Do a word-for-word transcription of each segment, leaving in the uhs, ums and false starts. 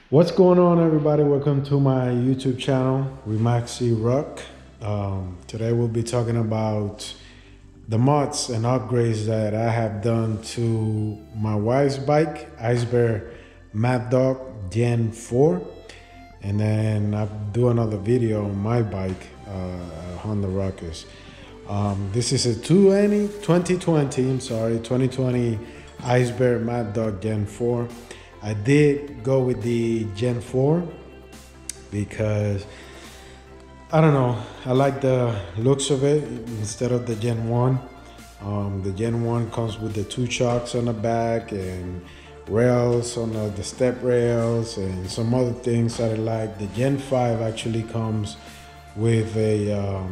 What's going on, everybody? Welcome to my YouTube channel, Remaxi Rock. Um, today we'll be talking about the mods and upgrades that I have done to my wife's bike, Icebear Maddog Gen four. And then I'll do another video on my bike, uh, Honda Ruckus. Um, this is a twenty twenty, I'm sorry, twenty twenty Icebear Maddog Gen four. I did go with the Gen four because I don't know, I like the looks of it instead of the Gen one. Um, the Gen one comes with the two chocks on the back and rails on the, the step rails and some other things that I like. The Gen five actually comes with a um,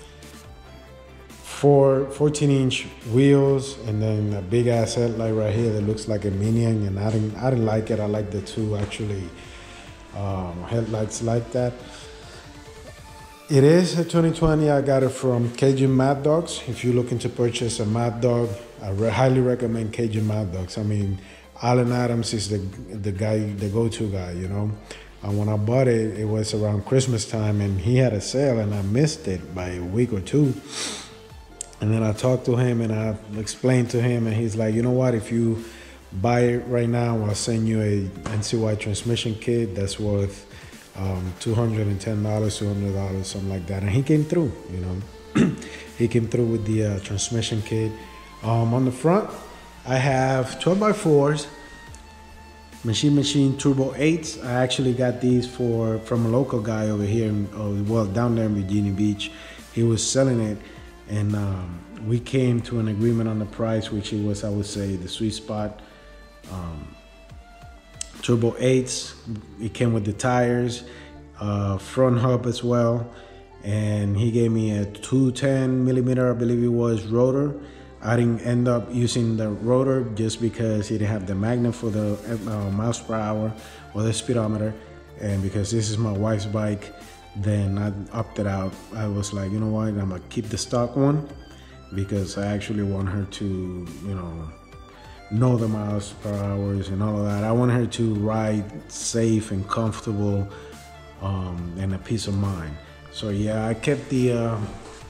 four, fourteen inch wheels and then a big ass headlight right here that looks like a Minion, and I didn't, I didn't like it. I like the two actually um, headlights like that. It is a twenty twenty. I got it from Cajun Mad Dogs. If you're looking to purchase a Mad Dog, I re highly recommend Cajun Mad Dogs. I mean, Alan Adams is the the guy, the go-to guy, you know. And when I bought it, it was around Christmas time, and he had a sale, and I missed it by a week or two. And then I talked to him, and I explained to him, and he's like, you know what? If you buy it right now, I'll send you a N C Y transmission kit that's worth um, two hundred ten dollars, two hundred dollars, something like that. And he came through, you know. He came through with the uh, transmission kit. Um, on the front, I have twelve by fours, Machine Machine Turbo eights. I actually got these for from a local guy over here, in, uh, well, down there in Virginia Beach. He was selling it. And um, we came to an agreement on the price, which it was, I would say, the sweet spot. Um, Turbo eights, it came with the tires, uh, front hub as well. And he gave me a two ten millimeter, I believe it was, rotor. I didn't end up using the rotor just because he didn't have the magnet for the uh, miles per hour or the speedometer. And because this is my wife's bike, then I opted out. I was like, you know what, I'm gonna keep the stock one because I actually want her to, you know, know the miles per hours and all of that. I want her to ride safe and comfortable um, and a peace of mind. So yeah, I kept the uh,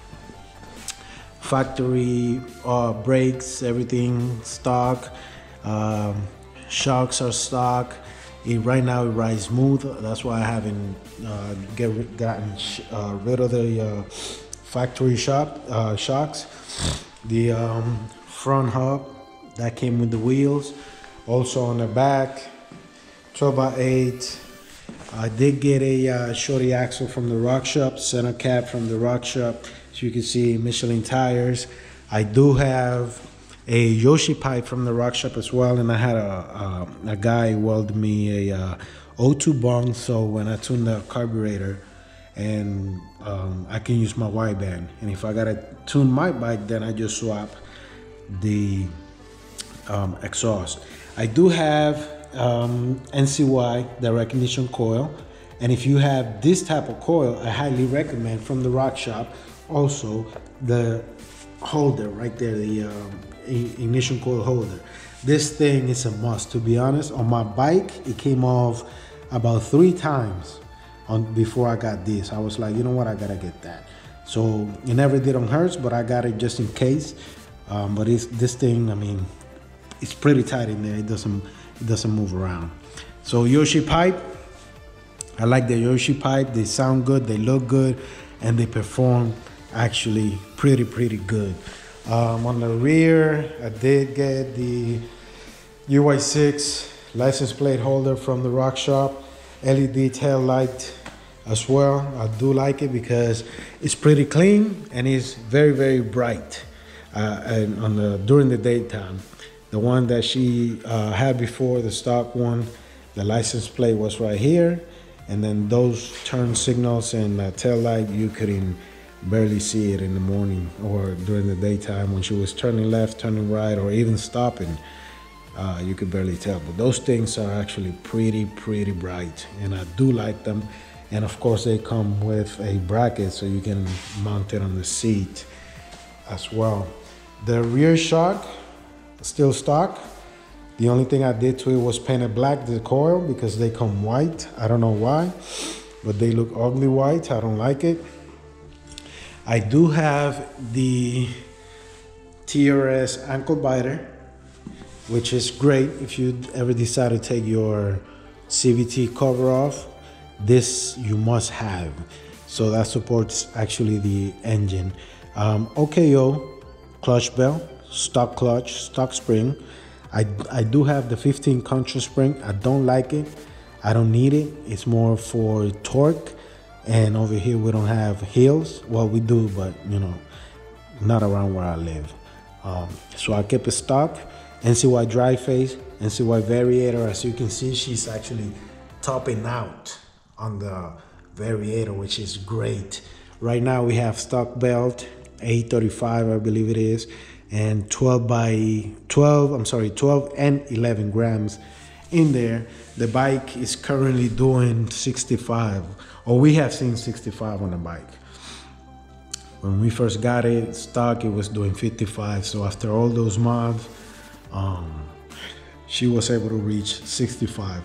factory uh, brakes, everything stock. Um, shocks are stock. It, right now it rides smooth. That's why I haven't uh, get, gotten uh, rid of the uh, factory shop uh, shocks. The um, front hub that came with the wheels. Also on the back, twelve by eight. I did get a uh, shorty axle from the Rock Shop, center cap from the Rock Shop. As you can see, Michelin tires. I do have a Yoshi pipe from the Rock Shop as well, and I had a a, a guy weld me a uh, O two bung, so when I tune the carburetor, and um, I can use my wideband. And if I gotta tune my bike, then I just swap the um, exhaust. I do have um, N C Y, the recognition coil, and if you have this type of coil, I highly recommend from the Rock Shop also the holder right there, the um, ignition coil holder. This thing is a must. To be honest, on my bike it came off about three times on before I got this. I was like, you know what, I gotta get that. So it never did on hers, but I got it just in case. Um, but it's this thing, I mean, it's pretty tight in there. It doesn't it doesn't move around. So Yoshi pipe, I like the Yoshi pipe. They sound good, they look good, and they perform actually pretty pretty good. Um, on the rear, I did get the U Y six license plate holder from the Rock Shop, L E D tail light as well. I do like it because it's pretty clean and it's very very bright uh, and on the during the daytime. The one that she uh, had before, the stock one, the license plate was right here, and then those turn signals and uh, tail light, you couldn't barely see it in the morning or during the daytime when she was turning left, turning right, or even stopping. Uh, you could barely tell, but those things are actually pretty pretty bright, and I do like them. And of course they come with a bracket so you can mount it on the seat as well. The rear shock, still stock. The only thing I did to it was paint it black, the coil, because they come white. I don't know why, but they look ugly white. I don't like it. I do have the T R S ankle biter, which is great if you ever decide to take your C V T cover off. This you must have. So that supports actually the engine. Um, O K O clutch belt, stock clutch, stock spring. I, I do have the fifteen contra spring. I don't like it. I don't need it. It's more for torque. And over here we don't have heels. Well, we do, but you know, not around where I live. Um, so I kept it stock. N C Y dry face, N C Y variator. As you can see, she's actually topping out on the variator, which is great. Right now we have stock belt, eight thirty-five, I believe it is, and twelve by twelve, I'm sorry, twelve and eleven grams in there. The bike is currently doing sixty-five, or we have seen sixty-five on the bike. When we first got it stock, it was doing fifty-five. So after all those mods, um, she was able to reach sixty-five.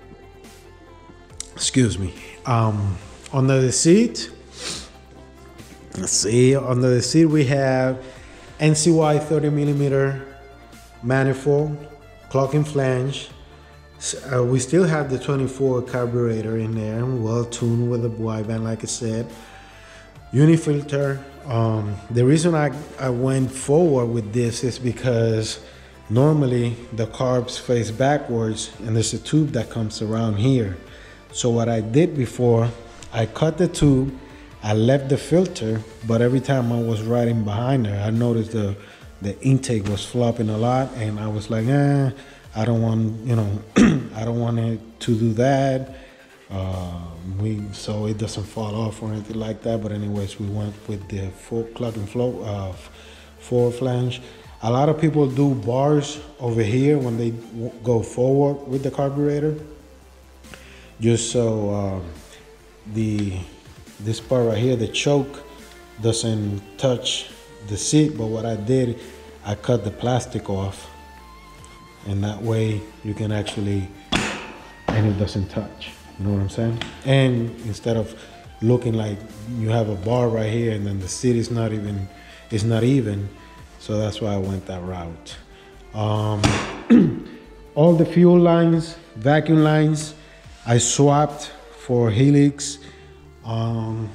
Excuse me. Um, under the seat, let's see, under the seat we have N C Y thirty millimeter manifold, clocking flange. Uh, we still have the twenty-four carburetor in there, well tuned with a wideband, like I said. Unifilter. Um, the reason I, I went forward with this is because normally the carbs face backwards and there's a tube that comes around here. So what I did before, I cut the tube, I left the filter, but every time I was riding behind her, I noticed the, the intake was flopping a lot, and I was like, eh, I don't want, you know, I don't want it to do that. Uh, we so it doesn't fall off or anything like that. But anyways, we went with the full plug and flow uh, forward flange. A lot of people do bars over here when they go forward with the carburetor, just so uh, the this part right here, the choke, doesn't touch the seat. But what I did, I cut the plastic off, and that way you can actually, and it doesn't touch. You know what I'm saying? And instead of looking like you have a bar right here and then the seat is not even, it's not even. So that's why I went that route. Um, all the fuel lines, vacuum lines, I swapped for Helix. Um,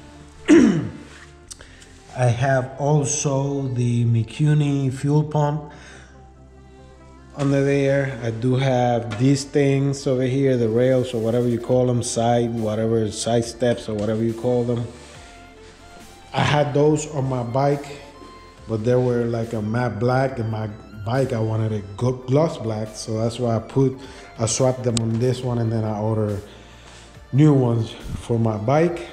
I have also the Mikuni fuel pump under there. I do have these things over here, the rails or whatever you call them, side, whatever, side steps or whatever you call them. I had those on my bike, but they were like a matte black, and my bike I wanted a gloss black, so that's why I put, I swapped them on this one, and then I ordered new ones for my bike.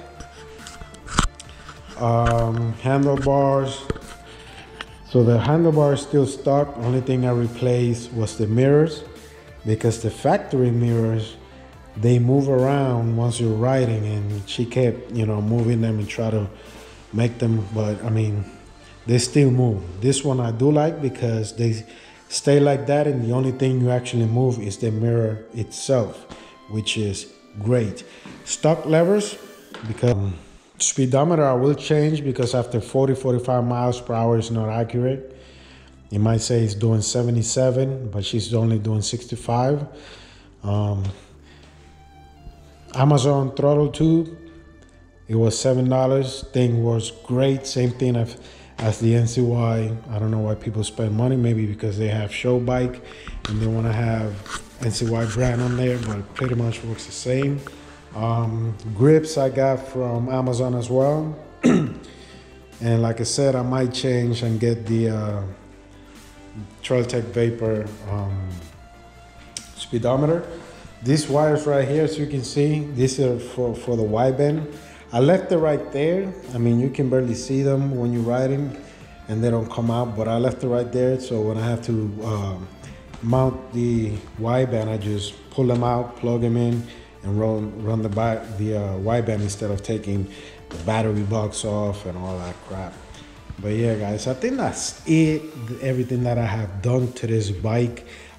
Um, handlebars. So the handlebar is still stock. Only thing I replaced was the mirrors, because the factory mirrors, they move around once you're riding, and she kept, you know, moving them and try to make them, but I mean, they still move. This one I do like because they stay like that, and the only thing you actually move is the mirror itself, which is great. Stock levers, because um, speedometer I will change, because after forty, forty-five miles per hour is not accurate. You might say it's doing seventy-seven, but she's only doing sixty-five. Um, Amazon throttle tube, it was seven dollars. Thing was great. Same thing as, as the N C Y. I don't know why people spend money, maybe because they have show bike and they want to have N C Y brand on there, but pretty much works the same. Um, grips I got from Amazon as well. And like I said, I might change and get the uh, Trailtech Vapor um, speedometer. These wires right here, as you can see, these are for, for the wideband. I left it right there. I mean, you can barely see them when you're riding and they don't come out, but I left it right there. So when I have to uh, mount the wideband, I just pull them out, plug them in, and run run the the uh, wideband instead of taking the battery box off and all that crap. But yeah, guys, I think that's it. Everything that I have done to this bike.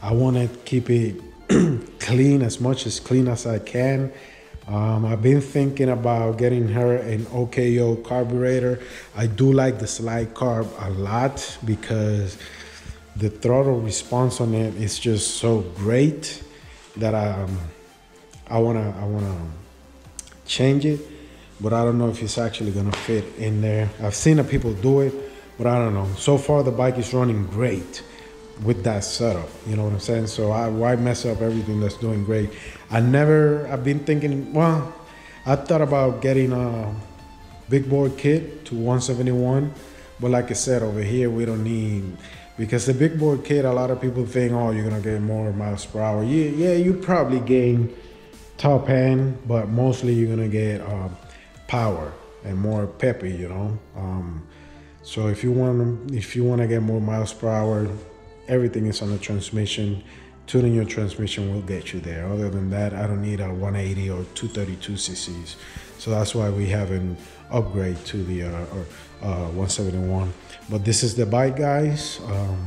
I want to keep it clean, as much as clean as I can. Um, I've been thinking about getting her an O K O carburetor. I do like the slide carb a lot because the throttle response on it is just so great that um, I wanna I wanna change it, but I don't know if it's actually gonna fit in there. I've seen the people do it, but I don't know. So far the bike is running great with that setup, you know what I'm saying? So I, why mess up everything that's doing great? I never, I've been thinking, well, I thought about getting a big board kit to one seventy-one, but like I said, over here we don't need, because the big board kit, a lot of people think, oh, you're gonna get more miles per hour. Yeah, yeah, you probably gain top end, but mostly you're gonna get uh, power and more peppy, you know. Um, so if you want, if you want to get more miles per hour, everything is on the transmission. Tuning your transmission will get you there. Other than that, I don't need a one eighty or two thirty-two c c's. So that's why we have an upgrade to the uh, or, uh, one seventy-one. But this is the bike, guys. Um,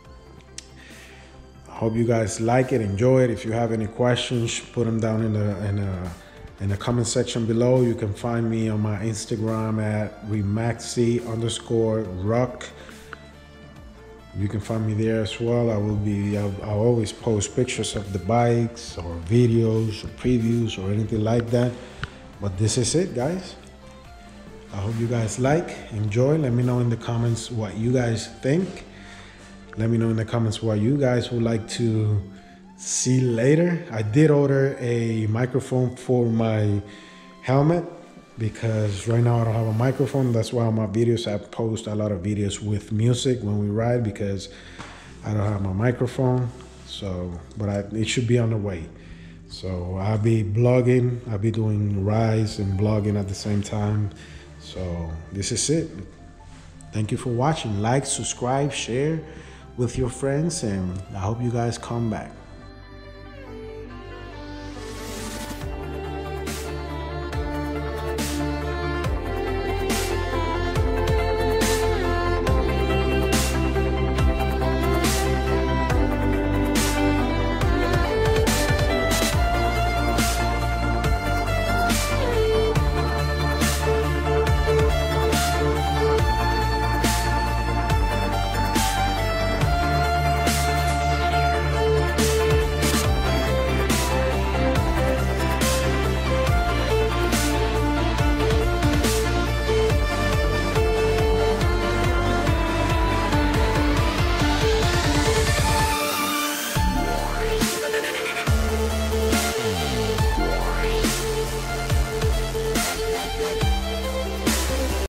I hope you guys like it, enjoy it. If you have any questions, put them down in the in the, in the comment section below. You can find me on my Instagram at remaxi underscore ruck. You can find me there as well. I will be, I'll, I'll always post pictures of the bikes or videos or previews or anything like that. But this is it, guys. I hope you guys like, enjoy. Let me know in the comments what you guys think. Let me know in the comments what you guys would like to see later. I did order a microphone for my helmet, because right now I don't have a microphone. That's why on my videos I post a lot of videos with music when we ride, because I don't have my microphone. So, but I, it should be on the way. So I'll be blogging, I'll be doing rides and blogging at the same time. So this is it. Thank you for watching. Like, subscribe, share with your friends, and I hope you guys come back.